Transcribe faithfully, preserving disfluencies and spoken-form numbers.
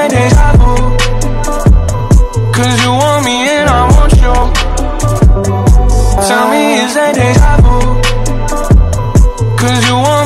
that deja vu? Cause you want me and I want you. Tell me, is that deja vu? Cause you want